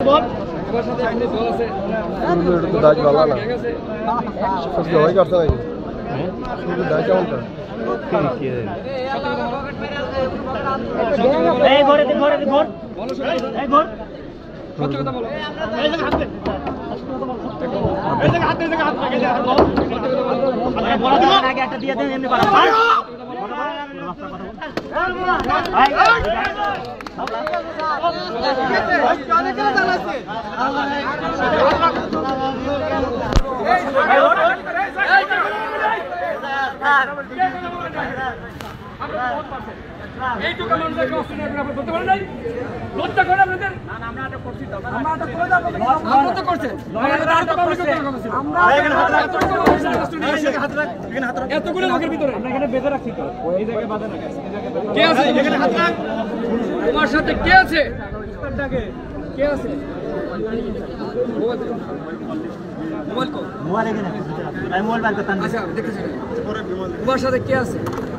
তোমার সাথে কে আছে? কে আছে? মোবাইল কো মোবাইল এখানে আমি মোবাইল বার করতাম। আচ্ছা দেখতেছি তোমার সাথে কে আছে?